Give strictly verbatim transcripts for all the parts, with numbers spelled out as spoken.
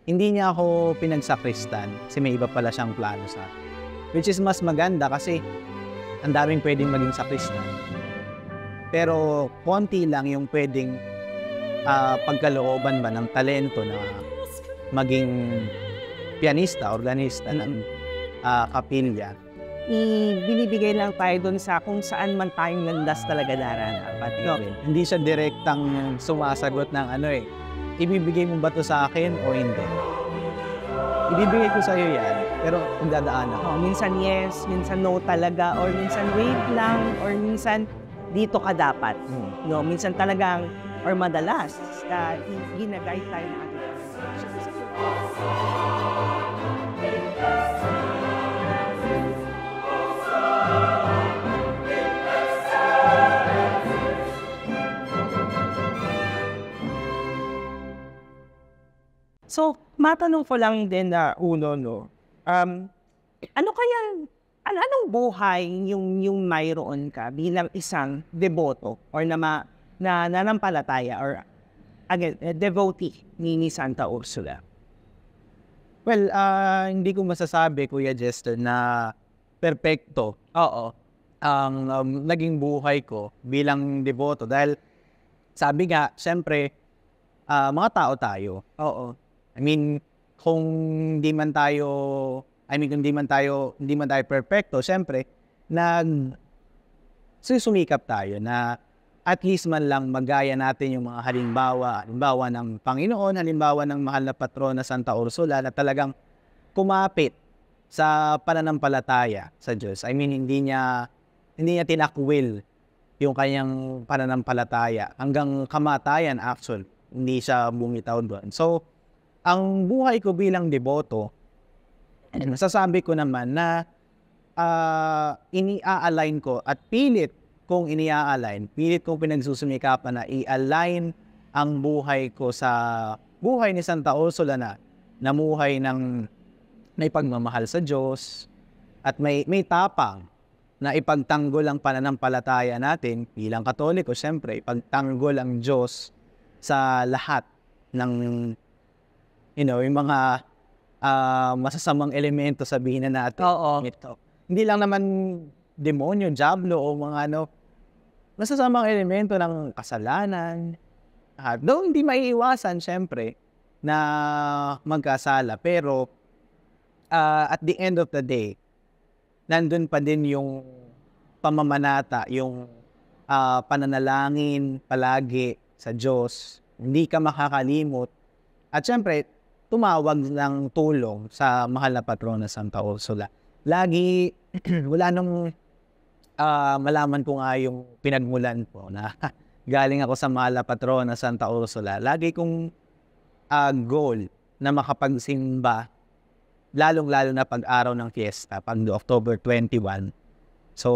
hindi niya ako pinagsakristan kasi may iba pala siyang plano sa akin. Which is mas maganda kasi ang daming pwedeng maging sakristan. Pero konti lang yung pwedeng uh, pagkalooban ba ng talento na maging pianista, organista ng uh, kapilya. Ibinibigay lang tayo doon sa kung saan man tayong landas talaga naranapat. No, hindi siya direktang sumasagot ng ano eh, ibibigay mo ba to sa akin o hindi? Ibibigay ko sa iyo yan, pero kung dadaanan. Oh, minsan yes, minsan no talaga, or minsan wait lang, or minsan dito ka dapat. Hmm. No, minsan talagang, or madalas, na ginaguide tayo na ating So, matanong ko lang din na uno, no? Um, ano kaya, ano, anong buhay yung, yung mayroon ka bilang isang deboto or na, ma, na nanampalataya or again, uh, devotee ni, ni Santa Ursula? Well, uh, hindi ko masasabi, Kuya Jester, na perpekto. Oo. Ang um, naging buhay ko bilang deboto dahil sabi nga, siyempre, uh, mga tao tayo. Oo. I mean, kung hindi man tayo, I mean, kung hindi man tayo, hindi man tayo perfecto, siyempre, nag susumikap tayo na at least man lang magaya natin yung mga halimbawa, halimbawa ng Panginoon, halimbawa ng mahal na patrona Santa Ursula na talagang kumapit sa pananampalataya sa Diyos. I mean, hindi niya, hindi niya tinakwil yung kanyang pananampalataya hanggang kamatayan actual, hindi siya bumitaw doon. So, ang buhay ko bilang deboto, masasabi ko naman na uh, ini-align ko at pilit kong ini-align, pilit kong pinagsusumikapan na i-align ang buhay ko sa buhay ni Santa Ursula na namuhay ng may pagmamahal sa Diyos at may, may tapang na ipagtanggol ang pananampalataya natin bilang Katoliko. Siyempre, ipagtanggol ang Diyos sa lahat ng you know, yung mga uh, masasamang elemento sabihin na natin. Oo. Ito. Hindi lang naman demonyo, diablo o mga ano, masasamang elemento ng kasalanan. Uh, though hindi maiiwasan, syempre, na magkasala. Pero uh, at the end of the day, nandun pa din yung pamamanata, yung uh, pananalangin palagi sa Diyos. Hindi ka makakalimot. At syempre, tumawag ng tulong sa mahal na patrona Santa Ursula. Lagi, wala nung uh, malaman ko nga yung pinagmulan ko na galing ako sa mahal na patrona Santa Ursula. Lagi kong uh, goal na makapagsimba, lalong-lalo na pag-araw ng fiesta, pag October twenty-first. So,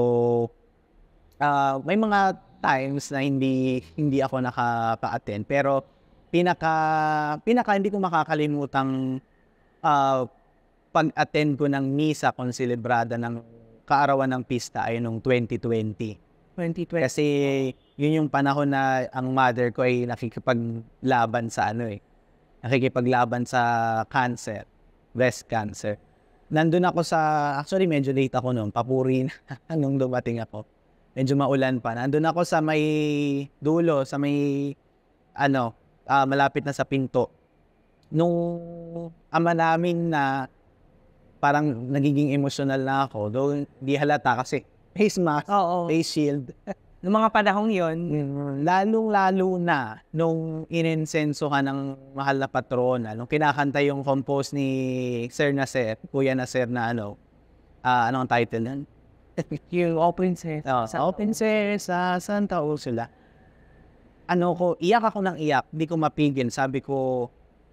uh, may mga times na hindi hindi ako nakaka-attend, pero pinaka pinaka hindi ko makakalimutang uh, pag-attend ko ng misa konselebrada ng kaarawan ng pista ay noong twenty twenty. twenty twenty. Kasi yun yung panahon na ang mother ko ay nakikipaglaban sa ano eh. Nakikipaglaban sa cancer, breast cancer. Nandun ako sa, actually medyo late ako noon, papuri na nung dumating ako. Medyo maulan pa. Nandun ako sa may dulo, sa may ano, Uh, malapit na sa pinto. Nung ama namin na parang nagiging emotional na ako, though di halata kasi face mask, Oo. face shield. Noong mga panahong yon, mm, lalong-lalo na nung inensenso ka ng mahal na patrona, nung kinakanta yung compose ni Sir Nasser, Kuya Nasser na ano, uh, ano ang title nun? yung Open Princess. Oh, Open Princess sa Santa Ursula. Ano ko, iyak ako ng iyak, di ko mapigil. Sabi ko,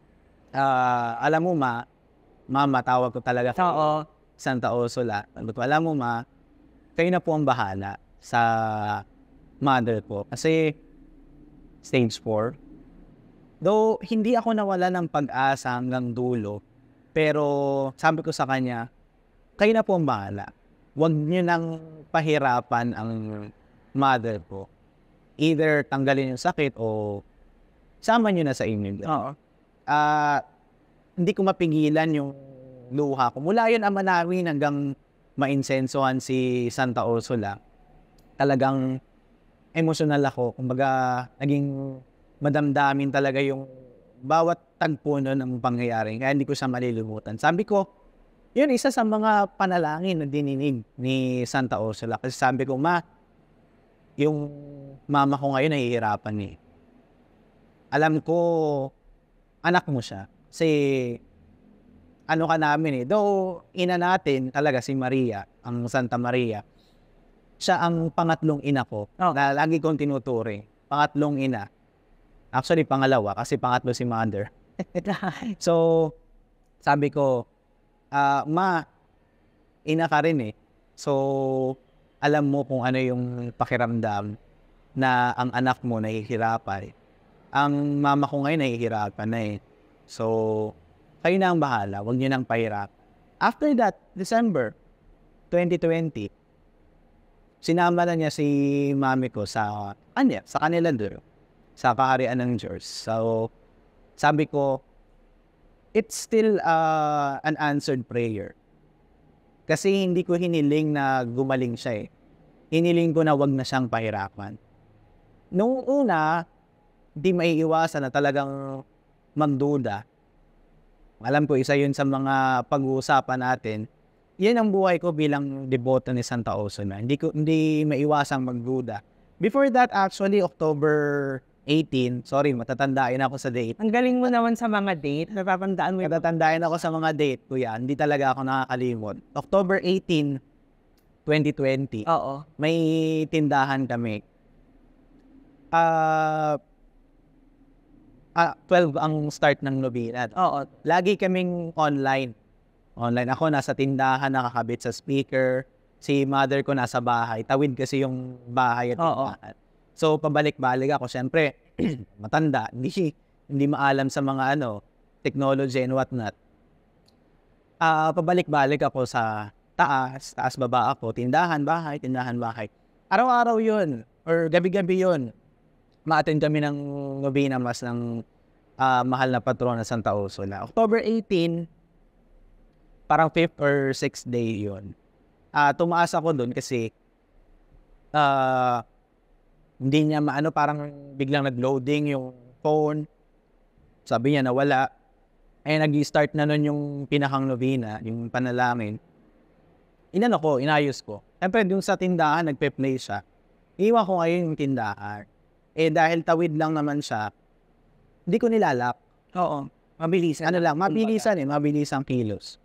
uh, alam mo ma, mama, tawag ko talaga kay Oo. Santa Ursula. Sabi ko, alam mo ma, kayo na po ang bahala sa mother ko. Kasi stage four. Though hindi ako nawala ng pag-asa hanggang dulo, pero sabi ko sa kanya, kayo na po ang bahala. Huwag niyo nang pahirapan ang mother ko. Either tanggalin yung sakit o sama nyo na sa inyo. Oo. Uh, hindi ko mapigilan yung luha ko. Mula yun ama namin hanggang mainsensohan si Santa Ursula. Talagang emotional ako. Kumbaga, naging madamdamin talaga yung bawat tagpo nun ng pangyayari. Kaya hindi ko siya malilimutan. Sabi ko, yun isa sa mga panalangin na dininig ni Santa Ursula. Kasi sabi ko, ma, yung mama ko ngayon nahihirapan eh. Alam ko, anak mo siya. Kasi, ano ka namin eh. Though, ina natin talaga si Maria, ang Santa Maria. Siya ang pangatlong ina ko Oh. na lagi kong tinuturing. Pangatlong ina. Actually, pangalawa kasi pangatlo si mother. So, sabi ko, ah, ma, ina ka rin eh. So, alam mo kung ano yung pakiramdam na ang anak mo nahihirapan. Ang mama ko ngayon nahihirapan na eh. So, kayo na ang bahala. Huwag niyo nang pahirap. After that, December twenty twenty, sinama na niya si mami ko sa, ano, sa kanila doon. Sa kaharian ng Diyos. So, sabi ko, it's still uh, an answered prayer. Kasi hindi ko hiniling na gumaling siya eh. Hiniling ko na wag na siyang pahirapan. Noong una, di maiiwasan na talagang magduda. Alam ko, isa yun sa mga pag-uusapan natin. Yan ang buhay ko bilang deboto ni Santa Ursula. Hindi ko hindi maiwasang magduda. Before that, actually, October eighteen, sorry, matatandain ako sa date. Ang galing mo naman sa mga date. Napapandaan mo yung... Matatandain ako sa mga date ko yan. Hindi talaga ako nakakalimot. October eighteen, twenty twenty, Oo. may tindahan kami. Ah, ah, twelve ang start ng nobina. Oo. Lagi kaming online. Online. Ako nasa tindahan, nakakabit sa speaker. Si mother ko nasa bahay. Tawid kasi yung bahay at Oo. tindahan. So, pabalik-balik ako. Siyempre, matanda. Hindi, hindi maalam sa mga ano, technology and whatnot. Ah, pabalik-balik ako sa taas. Taas-baba ako. Tindahan, bahay, tindahan, bahay. Araw-araw yun. Or gabi-gabi yun. Ma-attend kami ng Novena Mass ng ah, mahal na patrona Santa Ursula. October eighteen, parang fifth or sixth day yun. Ah, tumaas ako doon kasi ah, hindi niya maano, parang biglang nag-loading yung phone. Sabi niya nawala. Eh, nag-start na nun yung pinakang novena, yung panalangin. Inano ko, inayos ko. Siyempre, yung sa tindahan, nagpe-play siya. Iwan ko ngayon yung tindahan. Eh, dahil tawid lang naman siya, hindi ko nilalak. Oo. Mabilisan. Ano lang, mabilisan eh, mabilisang kilos.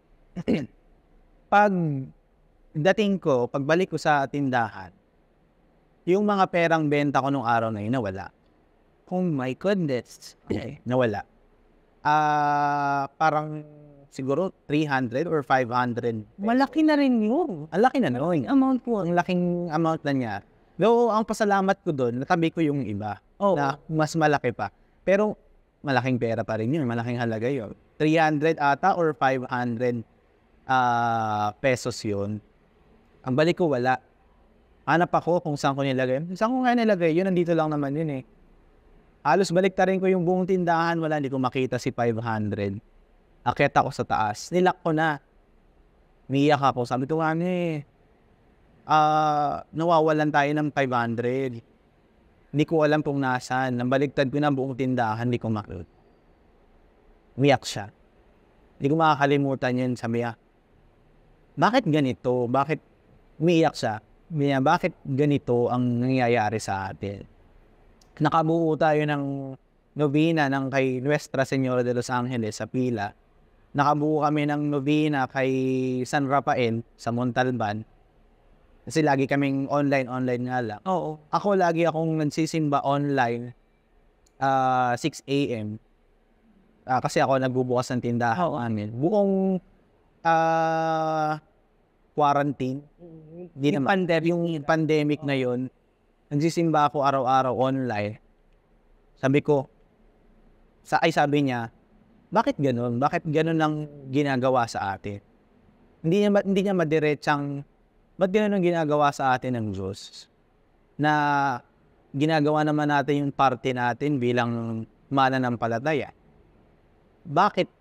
Pag dating ko, pagbalik ko sa tindahan, yung mga perang benta ko nung araw na yun, nawala. Oh my goodness. Okay. Nawala. Ah, parang siguro three hundred or five hundred. Malaki na rin yun. Ang laki na nun. Amount po. Ang laking amount na niya. Though, ang pasalamat ko doon, natabi ko yung iba. Oo. Na mas malaki pa. Pero, malaking pera pa rin yun. Malaking halaga yun. three hundred ata or five hundred ah, pesos yun. Ang balik ko, wala. Hanap ako kung saan ko nilagay. Saan ko nga nilagay? Yun, nandito lang naman yun eh. Halos balik ta rin ko yung buong tindahan. Wala, hindi ko makita si five hundred. Akyat ako sa taas. Nilak ko na. Miyak ako. Sabi ko nga eh, ah, nawawalan tayo ng five hundred. Hindi ko alam kung nasaan. Nambaliktad ko na buong tindahan, hindi ko makita. Umiyak siya. Hindi ko makakalimutan yun. Sabi niya, bakit ganito? Bakit umiyak siya? Sabi niya, bakit ganito ang nangyayari sa atin? Nakabuo tayo ng novena ng kay Nuestra Señora de los Angeles sa Pila. Nakabuo kami ng novena kay San Rafael sa Montalban. Kasi lagi kaming online-online nga lang. Oo. Ako lagi akong nagsisimba online uh, six a.m. Uh, kasi ako nagbubukas ng tindahan Oo. amin. Buong uh, quarantine. Di Yung naman. pandemic. Yung pandemic na yun, nagsisimba ako araw-araw online. Sabi ko, sa, ay sabi niya, bakit ganun? Bakit ganun lang ginagawa sa atin? Hindi niya, hindi niya madiretsang, ba't ganun ang ginagawa sa atin ng Diyos? Na ginagawa naman natin yung parte natin bilang mananampalataya. Bakit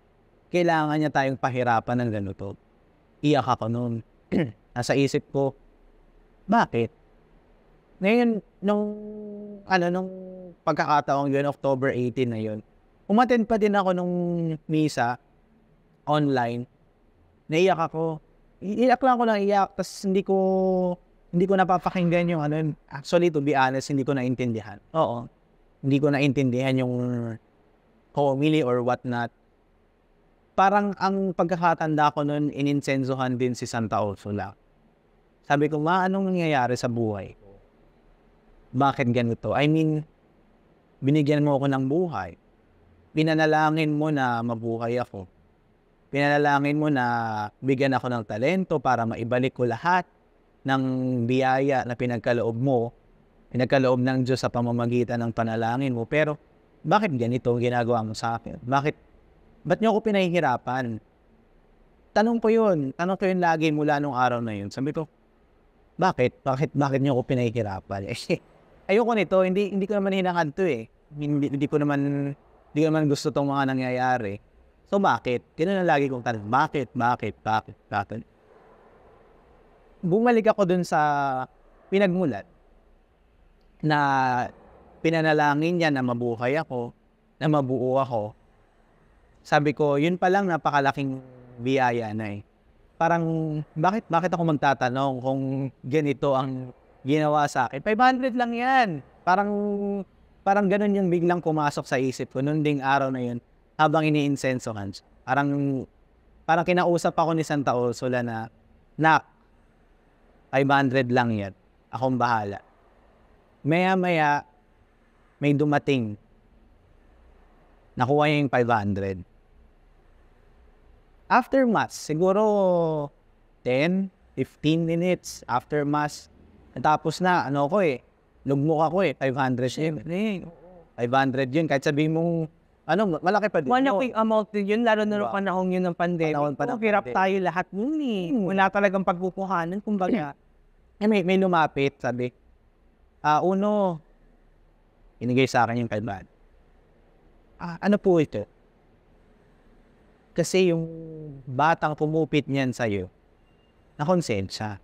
kailangan niya tayong pahirapan ng ganito. Iyak ako noon. Nasa isip ko, bakit? Ngayon, nung, ano, nung pagkakataong yun, October eighteen na yun, umattend pa din ako nung misa online. Naiyak ako. Iyak lang ako lang iyak. Tapos hindi ko, hindi ko napapakinggan yung ano. Actually, to be honest, hindi ko naintindihan. Oo. Hindi ko naintindihan yung homily or whatnot. Parang ang pagkakatanda ko nun, ininsensohan din si Santa Ursula. Sabi ko, ma, anong nangyayari sa buhay ko? Bakit ganito? I mean, binigyan mo ako ng buhay. Pinanalangin mo na mabuhay ako. Pinanalangin mo na bigyan ako ng talento para maibalik ko lahat ng biyaya na pinagkaloob mo, pinagkaloob ng Diyos sa pamamagitan ng panalangin mo. Pero, bakit ganito ang ginagawa mo sa akin? Bakit, ba't niyo ako pinahihirapan? Tanong ko yun. Tanong ko yun lagi mula nung araw na yun. Sabi ko, bakit? Bakit, bakit niyo ako pinahihirapan? Eh, ayoko nito. Hindi, hindi ko naman hinahad to eh. Hindi, hindi ko naman, hindi ko naman gusto tong mga nangyayari. So, bakit? Ganun ang lagi kong tanong. Bakit? Bakit? Bakit? Bakit? Bumalik ako dun sa pinagmulan na pinanalangin niya na mabuhay ako, na mabuo ako. Sabi ko, yun pa lang napakalaking biyaya na eh. Parang, bakit, bakit ako magtatanong kung ganito ang ginawa sa akin? five hundred lang yan. Parang, parang ganun yung biglang pumasok sa isip ko noon ding araw na yun habang ini-insensohan siya. Parang, parang kinausap ako ni Santa Ursula na, nak, five hundred lang yan. Akong bahala. Maya-maya, may dumating. Nakuha niya yung five hundred. After mass, siguro ten, fifteen minutes after mass, natapos na, ano ko eh, lugmok ako eh, five hundred yun. five hundred yun, kahit sabihin mong, ano, malaki pa din. Malaking amount din yun, lalo na Diba? nung panahon yun ng pandemic. Panahon pa ng Oh, hirap pandemic. tayo lahat nun eh. Wala talagang pagkukuhanan, kumbaga. Eh, may, may lumapit, sabi, ah, uno, inigay sa akin yung five hundred. Ah, ano po ito? Kasi yung batang pumupit niyan sa'yo, nakonsensya.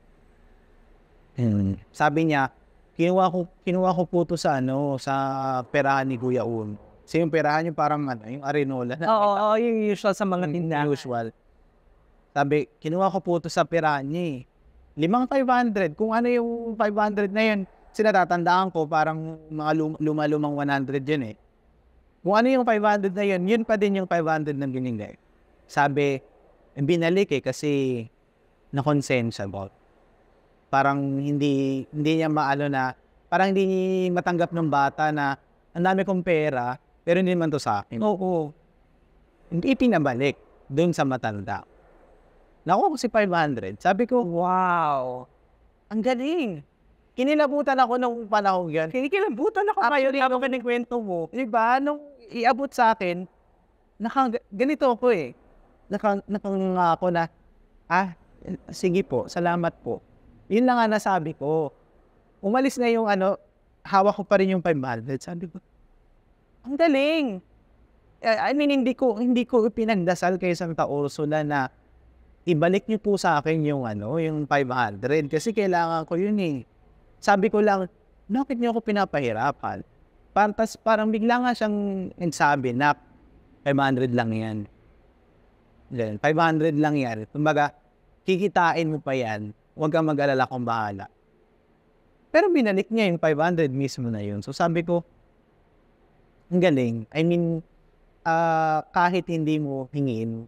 Hmm. Sabi niya, kinuha ko, kinuha ko po to sa, ano, sa perahan ni Kuya Uno. Kasi yung perahan yung parang, ano, yung arenola. Na, Oo, oo, yung usual sa mga tindahan. usual. Sabi, kinuha ko po to sa perahan niya eh. Limang five hundred. Kung ano yung five hundred na yun, sinatatandaan ko, parang mga lum- luma-lumang one hundred yun eh. Kung ano yung five hundred na yun, yun pa din yung five hundred na binigay. Sabi, binalik eh kasi na-consensya about. Parang hindi hindi niya maano na, parang hindi matanggap ng bata na ang dami kong pera, pero hindi naman to sa akin. Oo. Hindi pinabalik doon sa matanda. Nakuha ko si five hundred. Sabi ko, wow, ang galing. Kinilabutan ako nung panahon yan. Kinikilabutan ako ngayon habang kinikwento mo. Di ba? Nung iabot sa akin, naka, ganito ako eh. Naka, nakanga ako na, ah, sige po, salamat po. Yun lang nga nasabi ko. Umalis na yung ano, hawak ko pa rin yung five hundred. Sabi ko, ang galing. I mean, hindi ko, hindi ko pinagdasal kay Santa Ursula na ibalik niyo po sa akin yung ano, yung five hundred. Kasi kailangan ko yun eh. Sabi ko lang, bakit niyo ako pinapahirapan? Partas, parang bigla nga siyang nagsabi na five hundred lang yan. Then, five hundred lang yan. Kumbaga, kikitain mo pa yan. Huwag kang mag-alala kung bahala. Pero binalik niya yung five hundred mismo na yun. So sabi ko, ang galing. I mean, uh, kahit hindi mo hingin,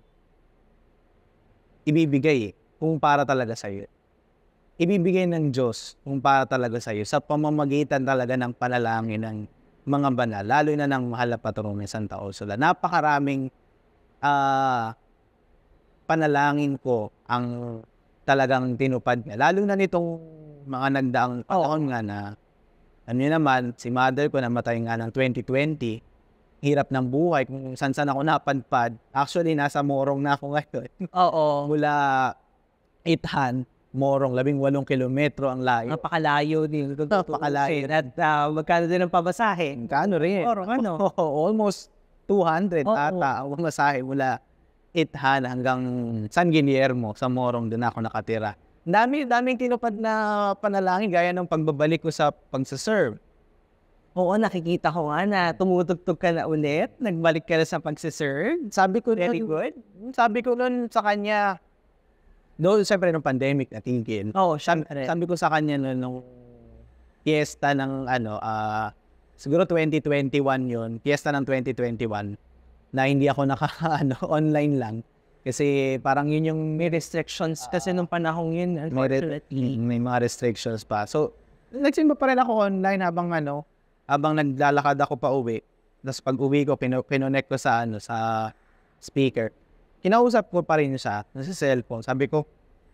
ibibigay eh, kung para talaga sa'yo. Ibibigay ng Diyos kung para talaga sa'yo sa pamamagitan talaga ng panalangin ng mga banal, lalo na ng mahal na patron ni Santa Ursula. Napakaraming uh, panalangin ko ang talagang tinupad niya. Lalo na nitong mga nagdaang panahon nga na, ano yun naman, si mother ko namatay nga ng twenty twenty, hirap ng buhay, kung saan-saan ako napadpad. Actually, nasa Morong na ako ngayon. Oo. Mula Ithan, Morong, labing walong kilometro ang layo. Napakalayo din. Napakalayo. At uh, magkano din ang pamasahe? Kano rin? Morong, ano? Almost two hundred Oo. ata ang pamasahe mula Ithan hanggang San Guillermo sa Morong, doon ako nakatira. Dami, daming tinupad na panalangin gaya ng pagbabalik ko sa pagsaserve. Oo, nakikita ko nga na tumutugtog ka na ulit. Nagbalik ka na sa pagsiserve. Sabi ko Very nun, good. sabi ko nun sa kanya, doon siyempre nung pandemic natingin. Oo, Sabi, syempre. sabi ko sa kanya nun, nung fiesta ng ano, ah siguro twenty twenty-one yun, fiesta ng twenty twenty-one, na hindi ako naka, ano, online lang. Kasi parang yun yung May restrictions kasi nung panahong yun, may, re- unfortunately. may mga restrictions pa. So, nagsimba pa rin ako online habang ano, habang naglalakad ako pa uwi. Tapos pag uwi ko, pino, pinonect ko sa ano, sa speaker. Kinausap ko pa rin siya sa cellphone. Sabi ko,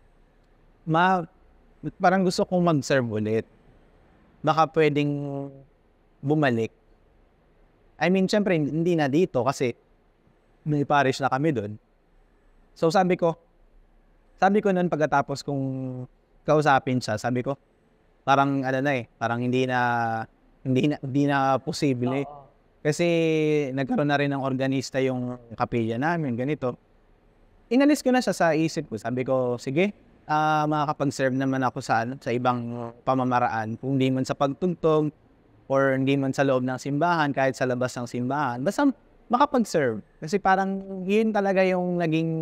ma, parang gusto kong mag-serve ulit. Baka pwedeng bumalik. I mean, syempre, hindi na dito kasi may parish na kami doon. So sabi ko, sabi ko noon pagkatapos kong kausapin siya, sabi ko, parang ano na eh, parang hindi na, hindi na, hindi na posible. Kasi nagkaroon na rin ng organista yung kapilya namin, ganito. Inalis ko na siya sa isip ko. Sabi ko, sige, uh, makakapag-serve naman ako sa, ano, sa ibang pamamaraan. Kung hindi man sa pagtugtog, or hindi man sa loob ng simbahan, kahit sa labas ng simbahan. Basta makapag-serve. Kasi parang yun talaga yung naging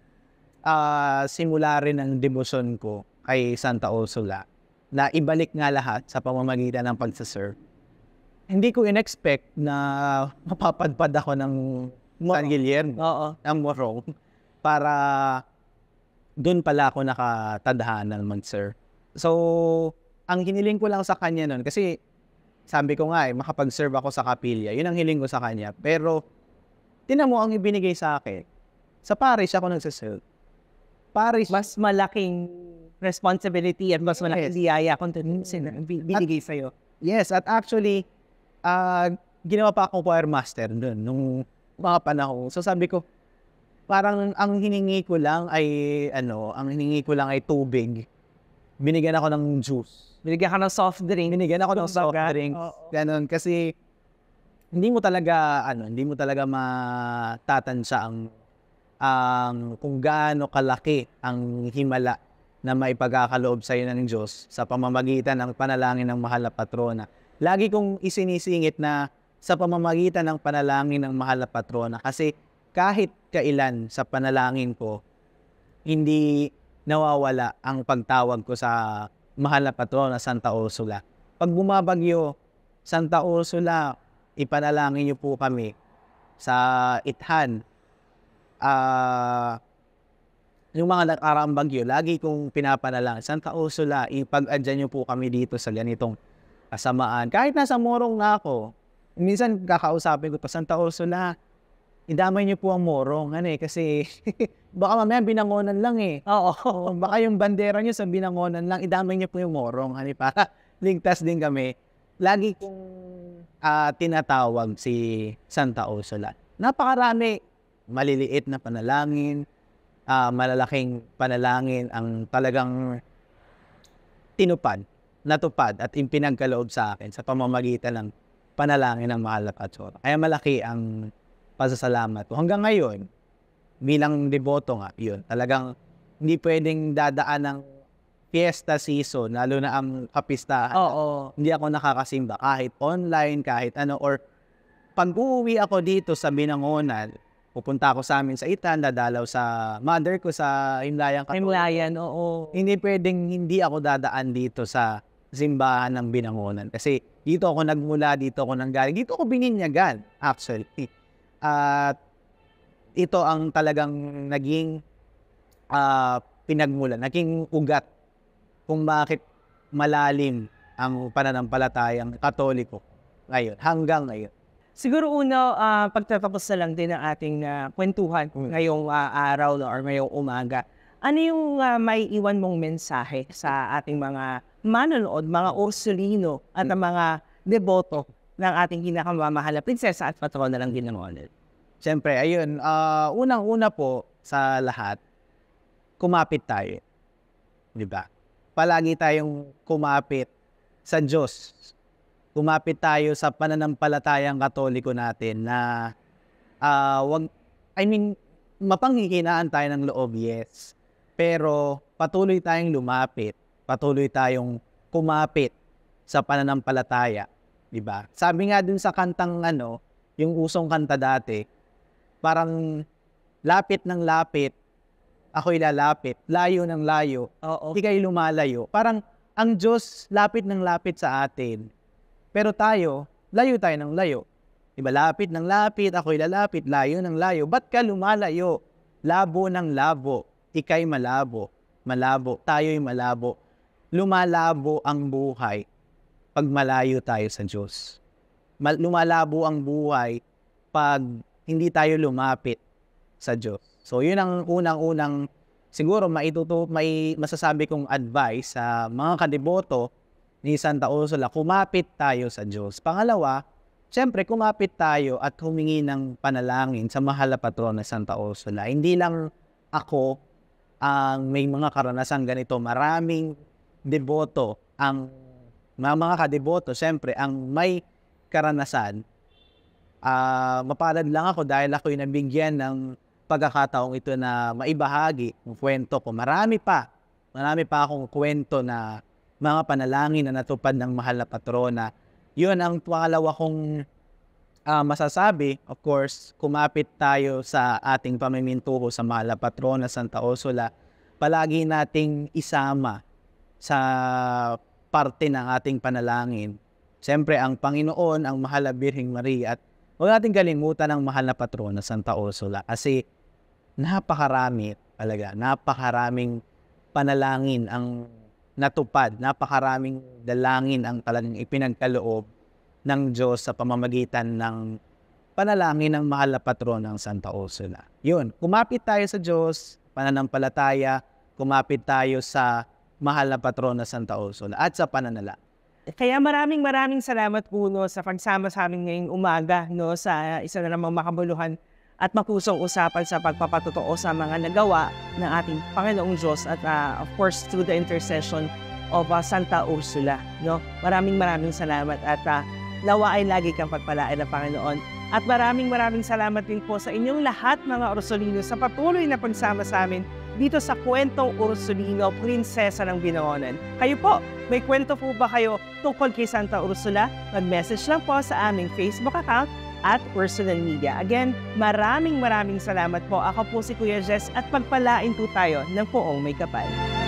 uh, simula rin ng debosyon ko kay Santa Ursula. Na ibalik nga lahat sa pamamagitan ng pagsaserve. Hindi ko in-expect na mapapadpad ako ng San Guillermo, Oo. ng Morong, para doon pala ako nakatadhana ng mag-serve. So, ang hiniling ko lang sa kanya nun, kasi sabi ko nga eh, makapag-serve ako sa kapilya. Yun ang hiling ko sa kanya. Pero, tinan mo ang ibinigay sa akin. Sa parish ako nagsaserve. Parish. Mas malaking responsibility at mas malaking Yes. biyaya kung binigay sa'yo. Yes, at actually, uh, ginawa pa akong choir master doon nung mga panahon. So sabi ko, parang ang hiningi ko lang ay, ano, ang hiningi ko lang ay tubig. Binigyan ako ng juice. Binigyan ka ng soft drink. Binigyan ako ng soft Kumbaga, drinks. oo. Ganon. Kasi, hindi mo talaga, ano, hindi mo talaga matatansya ang, ang kung gaano kalaki ang himala na maipagkakaloob sa iyo ng Diyos sa pamamagitan ng panalangin ng mahal na patrona. Lagi kong isinisingit na sa pamamagitan ng panalangin ng mahal na patrona kasi kahit kailan sa panalangin ko, hindi nawawala ang pagtawag ko sa mahal na patrona Santa Ursula. Pag bumabagyo, Santa Ursula, ipanalangin niyo po kami sa Ithan. Ah... Uh, Yung mga nakaraang bagyo, lagi kong pinapanalangin, Santa Ursula, ipag-adyan niyo po kami dito sa ganitong kasamaan. Kahit nasa Morong na ako, minsan kakausapin ko pa, Santa Ursula, idamay niyo po ang Morong. Ano eh, kasi baka mamaya binangonan lang eh. Oo. Baka yung bandera niyo sa binangonan lang, idamay niyo po yung Morong. Ano, para ligtas din kami. Lagi kong uh, tinatawag si Santa Ursula. Napakarami, maliliit na panalangin, Uh, malalaking panalangin ang talagang tinupad, natupad at impinagkaloob sa akin sa pamamagitan ng panalangin ng mahal na patrona. Kaya malaki ang pasasalamat ko. Hanggang ngayon, bilang deboto nga, yun, talagang hindi pwedeng dadaan ng fiesta season, lalo na ang kapistahan. Oo. Hindi ako nakakasimba kahit online, kahit ano, or pag uuwi ako dito sa Binangonan, pupunta ako sa amin sa Ithan, dadalaw sa mother ko sa Himlayang Katoliko. Himlayan, oo. Hindi pwedeng hindi ako dadaan dito sa simbahan ng Binangonan. Kasi dito ako nagmula, dito ako nanggaling, dito ako bininyagan, actually. At ito ang talagang naging uh, pinagmulan, naging ugat kung bakit malalim ang pananampalatayang Katoliko ngayon, hanggang ngayon. Siguro una, uh, pagtatapos na lang din ng ating uh, kwentuhan mm. ngayong uh, araw no, or ngayong umaga. Ano yung uh, may iwan mong mensahe sa ating mga manonood, mga Ursulino at mm. mga deboto ng ating pinakamamahal na prinsesa at patrona ng Binangonan? Siyempre, ayun, uh, unang-una po sa lahat, kumapit tayo. Diba? Palagi tayong kumapit sa Diyos. Kumapit tayo sa pananampalatayang Katoliko natin na uh, wag, I mean, mapanghihinaan tayo ng loob, yes. Pero patuloy tayong lumapit, patuloy tayong kumapit sa pananampalataya, 'di ba? Sabi nga dun sa kantang ano, yung usong kanta dati, parang lapit ng lapit, ako'y lalapit, layo ng layo, Oo. di kayo lumalayo. Parang ang Diyos lapit ng lapit sa atin. Pero tayo, layo tayo ng layo. Diba, lapit ng lapit, ako'y lalapit, layo ng layo. Ba't ka lumalayo? Labo ng labo, ika'y malabo. Malabo, tayo'y malabo. Lumalabo ang buhay pag malayo tayo sa Diyos. Mal- lumalabo ang buhay pag hindi tayo lumapit sa Diyos. So, yun ang unang-unang, siguro maituto, may masasabi kong advice sa mga kadeboto ni Santa Ursula, kumapit tayo sa Diyos. Pangalawa, siyempre, kumapit tayo at humingi ng panalangin sa mahal na patron na Santa Ursula. Hindi lang ako ang may mga karanasan ganito. Maraming deboto, ang mga, mga kadeboto, siyempre, ang may karanasan. Uh, mapalad lang ako dahil ako'y nabigyan ng pagkakataong ito na maibahagi ng kwento ko. Marami pa, marami pa akong kwento na mga panalangin na natupad ng mahal na patrona. Yun ang pangalawa kong uh, masasabi. Of course, kumapit tayo sa ating pamimintuho sa mahal na patrona Santa Ursula. Palagi nating isama sa parte ng ating panalangin. Siyempre, ang Panginoon, ang mahal na Birheng Maria, at huwag natin kalimutan ang mahal na patrona Santa Ursula. Kasi napakarami talaga, napakaraming panalangin ang natupad, napakaraming dalangin ang talagang ipinagkaloob ng Diyos sa pamamagitan ng panalangin ng mahal na patron ng Santa Ursula. Yun, kumapit tayo sa Diyos, pananampalataya, kumapit tayo sa mahal na patron na Santa Ursula at sa pananala. Kaya maraming maraming salamat po no, sa pagsama sa amin ngayong umaga no, sa isa na namang makabuluhan at mapusong usapan sa pagpapatotoo sa mga nagawa ng ating Panginoong Diyos at uh, of course through the intercession of uh, Santa Ursula. No? Maraming maraming salamat at uh, nawa ay lagi kang pagpalain ng Panginoon. At maraming maraming salamat din po sa inyong lahat mga Ursulino sa patuloy na pagsama sa amin dito sa Kwentong Ursulino, Prinsesa ng Binoanan. Kayo po, may kwento po ba kayo tungkol kay Santa Ursula? Mag-message lang po sa aming Facebook account at Ursulan Media. Again, maraming maraming salamat po. Ako po si Kuya Jess at pagpalain po tayo ng poong may kapal.